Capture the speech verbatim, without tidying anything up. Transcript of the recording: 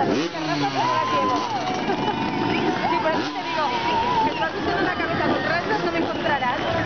las únicas razas que no las llevo. Sí, por eso te digo, que si vas a hacer una cabeza con rastas no me encontrarás.